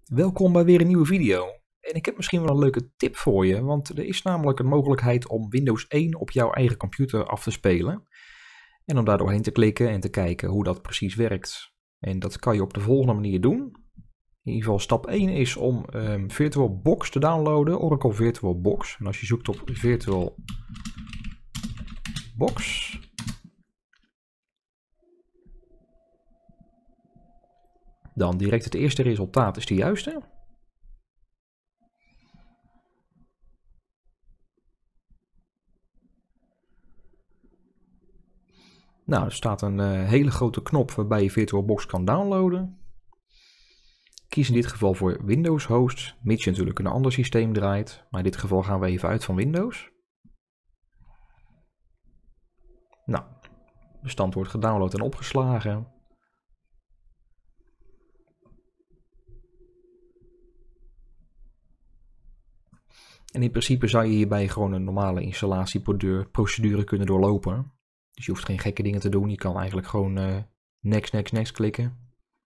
Welkom bij weer een nieuwe video. En ik heb misschien wel een leuke tip voor je, want er is namelijk een mogelijkheid om Windows 1 op jouw eigen computer af te spelen. En om daar doorheen te klikken en te kijken hoe dat precies werkt. En dat kan je op de volgende manier doen. In ieder geval stap 1 is om VirtualBox te downloaden, Oracle VirtualBox. En als je zoekt op VirtualBox, dan direct het eerste resultaat is de juiste. Nou, er staat een hele grote knop waarbij je VirtualBox kan downloaden. Kies in dit geval voor Windows Host, mits je natuurlijk een ander systeem draait. Maar in dit geval gaan we even uit van Windows. Nou, de bestand wordt gedownload en opgeslagen. En in principe zou je hierbij gewoon een normale installatieprocedure kunnen doorlopen. Dus je hoeft geen gekke dingen te doen. Je kan eigenlijk gewoon next klikken.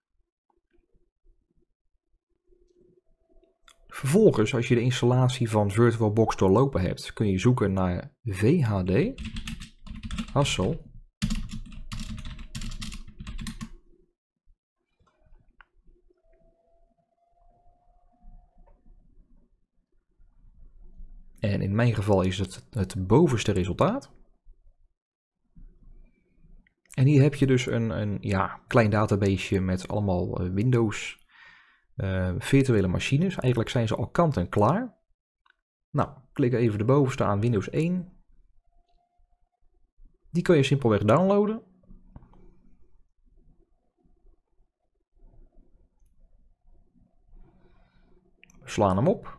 Vervolgens, als je de installatie van VirtualBox doorlopen hebt, kun je zoeken naar VHD, Hassel. En in mijn geval is het bovenste resultaat. En hier heb je dus een klein databaseje met allemaal Windows virtuele machines. Eigenlijk zijn ze al kant en klaar. Nou, klik even de bovenste aan Windows 1. Die kun je simpelweg downloaden. We slaan hem op.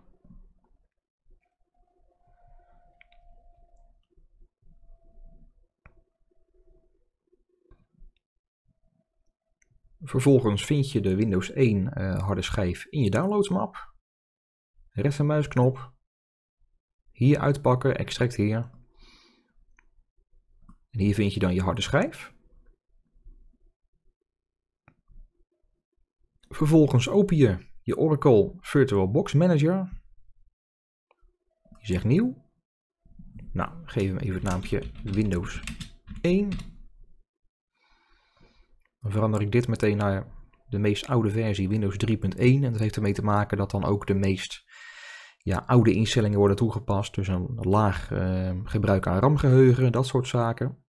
Vervolgens vind je de Windows 1 harde schijf in je downloadsmap. Rechtermuisknop. Hier uitpakken, extract hier. En hier vind je dan je harde schijf. Vervolgens open je Oracle VirtualBox Manager. Je zegt nieuw. Nou, geef hem even het naampje Windows 1. Dan verander ik dit meteen naar de meest oude versie Windows 3.1. En dat heeft ermee te maken dat dan ook de meest oude instellingen worden toegepast. Dus een laag gebruik aan RAM-geheugen, dat soort zaken.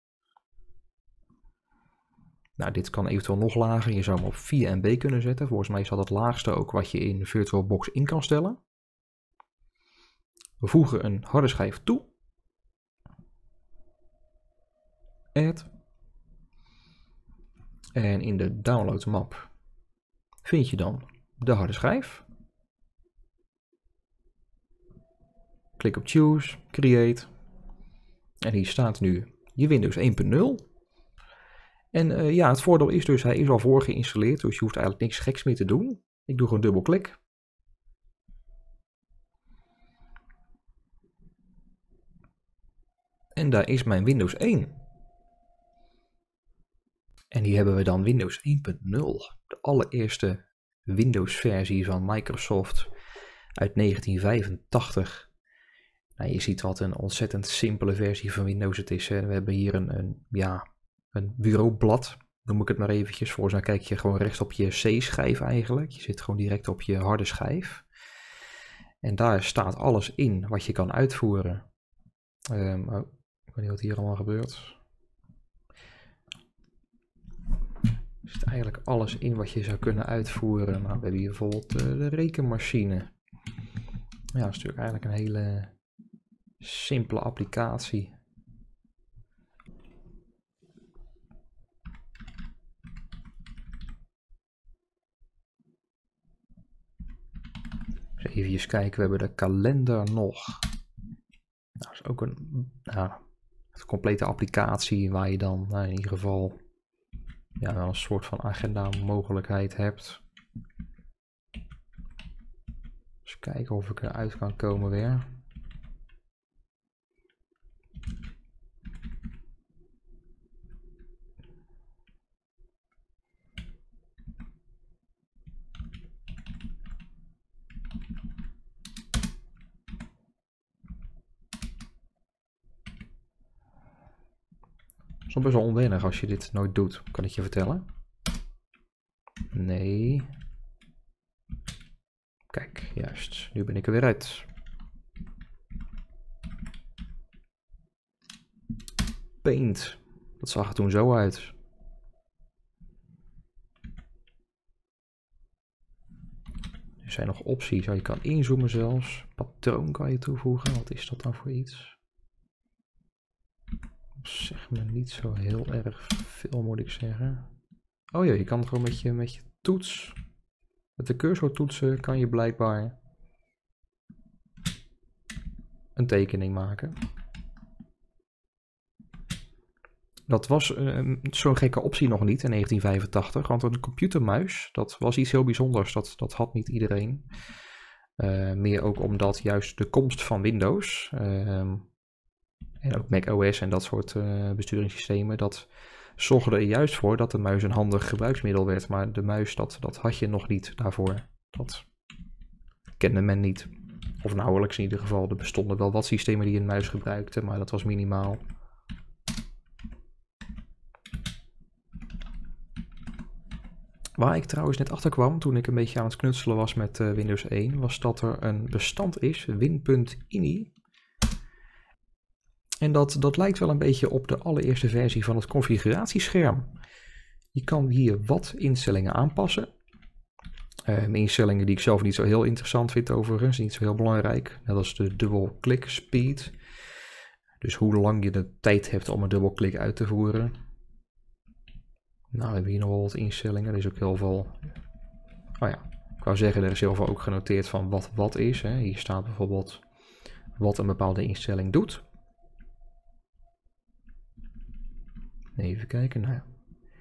Nou, dit kan eventueel nog lager. Je zou hem op 4 MB kunnen zetten. Volgens mij is dat het laagste ook wat je in VirtualBox in kan stellen. We voegen een harde schijf toe. Add. En in de downloadsmap vind je dan de harde schijf. Klik op Choose, Create. En hier staat nu je Windows 1.0. En het voordeel is dus, hij is al voor geïnstalleerd, dus je hoeft eigenlijk niks geks meer te doen. Ik doe gewoon dubbelklik. En daar is mijn Windows 1. En hier hebben we dan Windows 1.0, de allereerste Windows-versie van Microsoft uit 1985. Nou, je ziet wat een ontzettend simpele versie van Windows het is. Hè. We hebben hier een bureaublad, noem ik het maar eventjes. Volgens mij kijk je gewoon recht op je C-schijf eigenlijk. Je zit gewoon direct op je harde schijf. En daar staat alles in wat je kan uitvoeren. Ik weet niet wat hier allemaal gebeurt. Er zit eigenlijk alles in wat je zou kunnen uitvoeren. Nou, we hebben hier bijvoorbeeld de rekenmachine. Ja, dat is natuurlijk eigenlijk een hele simpele applicatie. Even kijken, we hebben de kalender nog. Nou, dat is ook een complete applicatie waar je dan in ieder geval wel een soort van agenda mogelijkheid hebt. Dus kijken of ik eruit kan komen weer. is nog best wel onwennig als je dit nooit doet, kan ik je vertellen. Nee. Kijk, juist. Nu ben ik er weer uit. Paint. Dat zag er toen zo uit. Er zijn nog opties. Je kan inzoomen zelfs. Patroon kan je toevoegen. Wat is dat dan voor iets? Zeg me niet zo heel erg veel, moet ik zeggen. Oh ja, je kan gewoon met je toets. Met de cursor toetsen kan je blijkbaar een tekening maken. Dat was zo'n gekke optie nog niet in 1985, want een computermuis, dat was iets heel bijzonders. Dat had niet iedereen. Meer ook omdat juist de komst van Windows en ook Mac OS en dat soort besturingssystemen, dat zorgde er juist voor dat de muis een handig gebruiksmiddel werd. Maar de muis, dat had je nog niet daarvoor. Dat kende men niet. Of nauwelijks in ieder geval. Er bestonden wel wat systemen die een muis gebruikten, maar dat was minimaal. Waar ik trouwens net achter kwam toen ik een beetje aan het knutselen was met Windows 1, was dat er een bestand is, win.ini. En dat lijkt wel een beetje op de allereerste versie van het configuratiescherm. Je kan hier wat instellingen aanpassen. Instellingen die ik zelf niet zo heel interessant vind overigens, niet zo heel belangrijk. Net als de dubbelklik speed. Dus hoe lang je de tijd hebt om een dubbelklik uit te voeren. Nou, we hebben hier nog wel wat instellingen. Er is ook heel veel. Oh ja, ik wou zeggen, er is heel veel ook genoteerd van wat is. Hè. Hier staat bijvoorbeeld wat een bepaalde instelling doet. Even kijken. Nou ja.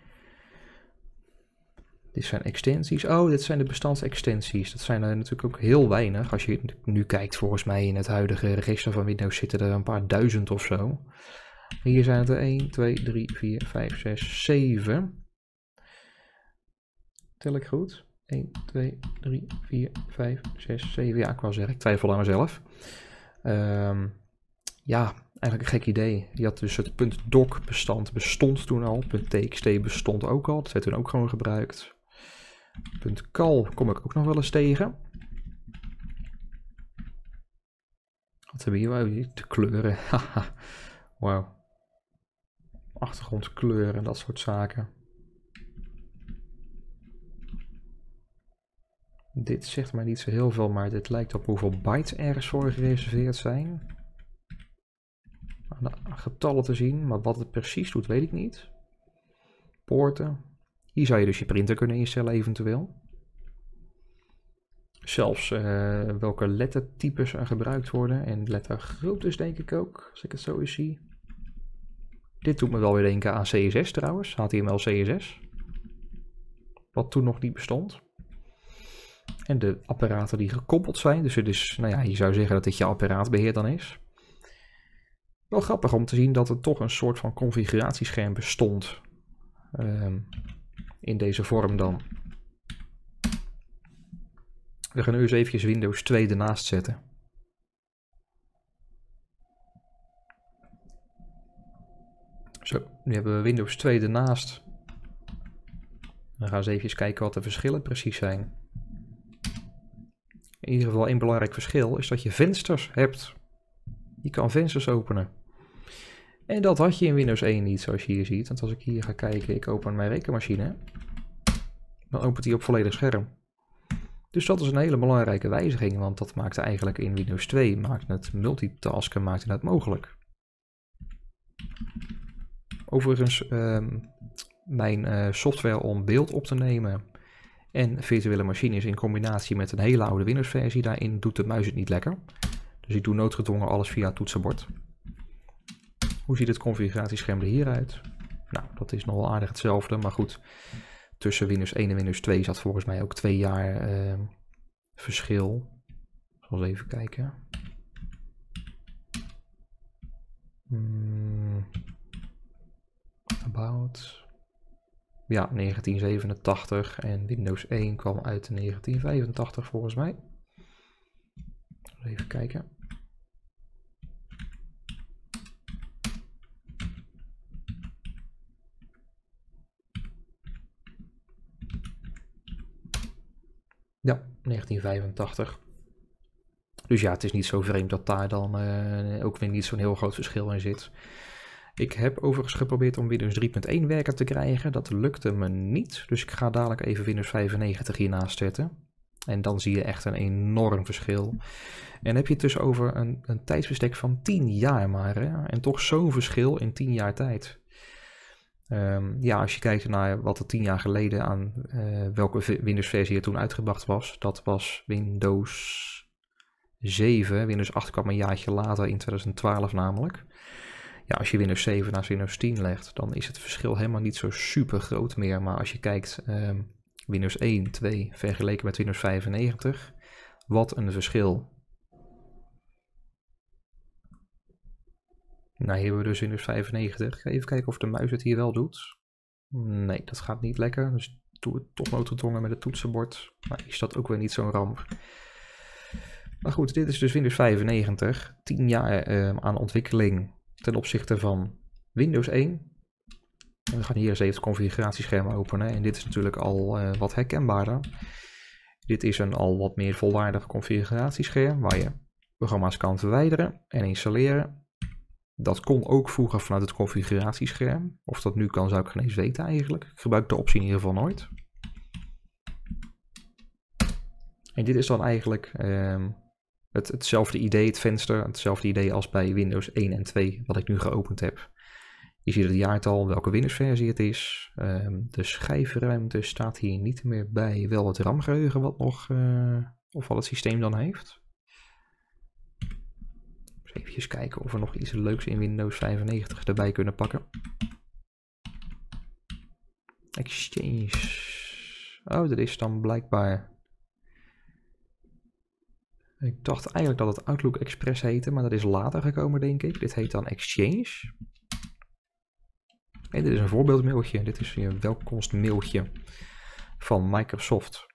Dit zijn extensies. Oh, dit zijn de bestandsextensies. Dat zijn er natuurlijk ook heel weinig. Als je nu kijkt, volgens mij in het huidige register van Windows zitten er een paar duizend of zo. Hier zijn het er 1, 2, 3, 4, 5, 6, 7. Tel ik goed? 1, 2, 3, 4, 5, 6, 7. Ja, ik wou zeggen, ik twijfel aan mezelf. Ja, eigenlijk een gek idee. Je had dus het .doc bestand bestond toen al. .txt bestond ook al. Dat werd toen ook gewoon gebruikt. .cal kom ik ook nog wel eens tegen. Wat hebben we hier? De kleuren. Wauw. Achtergrondkleuren en dat soort zaken. Dit zegt mij niet zo heel veel, maar dit lijkt op hoeveel bytes ergens voor gereserveerd zijn. Aan de getallen te zien, maar wat het precies doet weet ik niet. Poorten. Hier zou je dus je printer kunnen instellen eventueel. Zelfs welke lettertypes er gebruikt worden en lettergroottes denk ik ook, als ik het zo eens zie. Dit doet me wel weer denken aan CSS trouwens, HTML CSS. Wat toen nog niet bestond. En de apparaten die gekoppeld zijn, dus het is, nou ja, je zou zeggen dat dit je apparaatbeheer dan is. Wel grappig om te zien dat er toch een soort van configuratiescherm bestond. In deze vorm dan. We gaan nu eens eventjes Windows 2 ernaast zetten. Zo, nu hebben we Windows 2 ernaast. Dan gaan we eens even kijken wat de verschillen precies zijn. In ieder geval één belangrijk verschil is dat je vensters hebt. Je kan vensters openen. En dat had je in Windows 1 niet, zoals je hier ziet. Want als ik hier ga kijken, ik open mijn rekenmachine. Dan opent hij op volledig scherm. Dus dat is een hele belangrijke wijziging, want dat maakte eigenlijk in Windows 2, maakte het multitasken maakte het mogelijk. Overigens, mijn software om beeld op te nemen en virtuele machines in combinatie met een hele oude Windows versie, daarin doet de muis het niet lekker. Dus ik doe noodgedwongen alles via het toetsenbord. Hoe ziet het configuratiescherm er hier uit? Nou, dat is nog wel aardig hetzelfde, maar goed. Tussen Windows 1 en Windows 2 zat volgens mij ook 2 jaar verschil. Ik zal eens even kijken. About. Ja, 1987 en Windows 1 kwam uit 1985 volgens mij. Even kijken. Ja, 1985. Dus ja, het is niet zo vreemd dat daar dan ook weer niet zo'n heel groot verschil in zit. Ik heb overigens geprobeerd om Windows 3.1 werken te krijgen. Dat lukte me niet. Dus ik ga dadelijk even Windows 95 hiernaast zetten. En dan zie je echt een enorm verschil. En heb je het dus over een tijdsbestek van 10 jaar maar. Hè? En toch zo'n verschil in 10 jaar tijd. Ja, als je kijkt naar wat er 10 jaar geleden aan welke Windows versie er toen uitgebracht was. Dat was Windows 7. Windows 8 kwam een jaartje later in 2012 namelijk. Ja, als je Windows 7 naast Windows 10 legt, dan is het verschil helemaal niet zo super groot meer. Maar als je kijkt, Windows 1, 2 vergeleken met Windows 95, wat een verschil. Nou, hier hebben we dus Windows 95. Even kijken of de muis het hier wel doet. Nee, dat gaat niet lekker. Dus doe het toch noodgedwongen met het toetsenbord. Maar is dat ook weer niet zo'n ramp. Maar goed, dit is dus Windows 95. 10 jaar aan ontwikkeling ten opzichte van Windows 1. En we gaan hier eens even het configuratiescherm openen. En dit is natuurlijk al wat herkenbaarder. Dit is een al wat meer volwaardig configuratiescherm waar je programma's kan verwijderen en installeren. Dat kon ook vroeger vanuit het configuratiescherm. Of dat nu kan, zou ik geen eens weten eigenlijk. Ik gebruik de optie in ieder geval nooit. En dit is dan eigenlijk hetzelfde idee, het venster, hetzelfde idee als bij Windows 1 en 2, wat ik nu geopend heb. Je ziet het jaartal, welke Windows-versie het is. De schijfruimte staat hier niet meer bij. Wel het RAM-geheugen wat nog, of wat het systeem dan heeft. Even kijken of we nog iets leuks in Windows 95 erbij kunnen pakken. Exchange. Oh, dat is dan blijkbaar... Ik dacht eigenlijk dat het Outlook Express heette, maar dat is later gekomen, denk ik. Dit heet dan Exchange. En dit is een voorbeeldmailtje. Dit is een welkomstmailtje van Microsoft.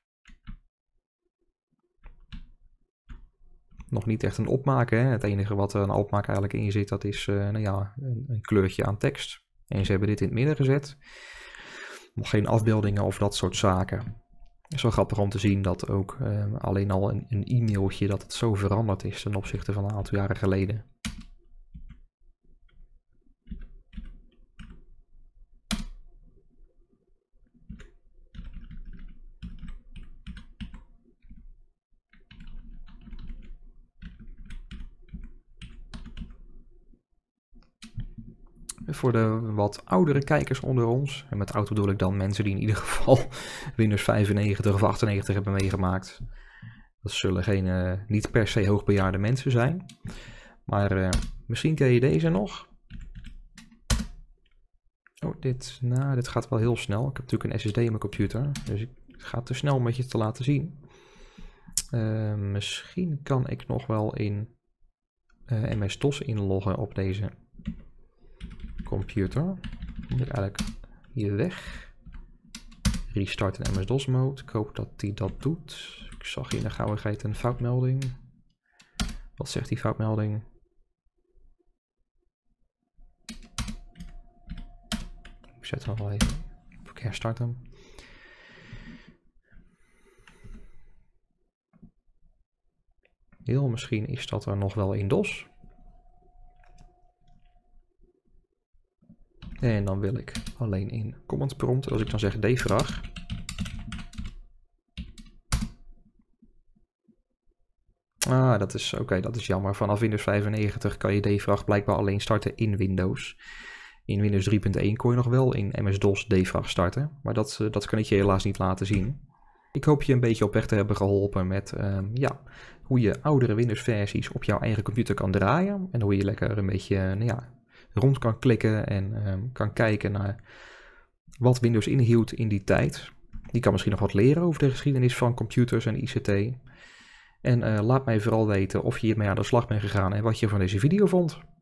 Nog niet echt een opmaken. Hè? Het enige wat er een opmaak eigenlijk in zit, dat is nou ja, een kleurtje aan tekst. En ze hebben dit in het midden gezet. Nog geen afbeeldingen of dat soort zaken. Het is wel grappig om te zien dat ook alleen al een e-mailtje dat het zo veranderd is ten opzichte van een aantal jaren geleden. Voor de wat oudere kijkers onder ons, en met oud bedoel ik dan mensen die in ieder geval Windows 95 of 98 hebben meegemaakt. Dat zullen niet per se hoogbejaarde mensen zijn. Maar misschien ken je deze nog. Oh, dit gaat wel heel snel. Ik heb natuurlijk een SSD in mijn computer, dus het gaat te snel om het je te laten zien. Misschien kan ik nog wel in MS-DOS inloggen op deze computer. Moet ik eigenlijk hier weg. Restart in MS-DOS mode. Ik hoop dat hij dat doet. Ik zag hier in de gauwigheid een foutmelding. Wat zegt die foutmelding? Ik zet hem wel even. Ik herstart hem. Heel misschien is dat er nog wel in DOS. En dan wil ik alleen in command prompt, als ik dan zeg dfrag. Ah, dat is oké, dat is jammer. Vanaf Windows 95 kan je dfrag blijkbaar alleen starten in Windows. In Windows 3.1 kon je nog wel in MS-DOS dfrag starten, maar dat kan ik je helaas niet laten zien. Ik hoop je een beetje op weg te hebben geholpen met ja, hoe je oudere Windows versies op jouw eigen computer kan draaien. En hoe je lekker een beetje nou ja, rond kan klikken en kan kijken naar wat Windows inhield in die tijd. Je kan misschien nog wat leren over de geschiedenis van computers en ICT. En laat mij vooral weten of je hiermee aan de slag bent gegaan en wat je van deze video vond.